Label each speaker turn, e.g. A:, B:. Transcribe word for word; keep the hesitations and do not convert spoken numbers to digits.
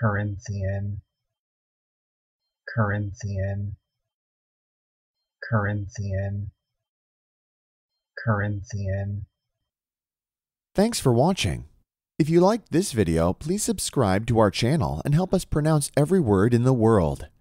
A: Corinthian, Corinthian, Corinthian, Corinthian.
B: Thanks for watching. If you liked this video, please subscribe to our channel and help us pronounce every word in the world.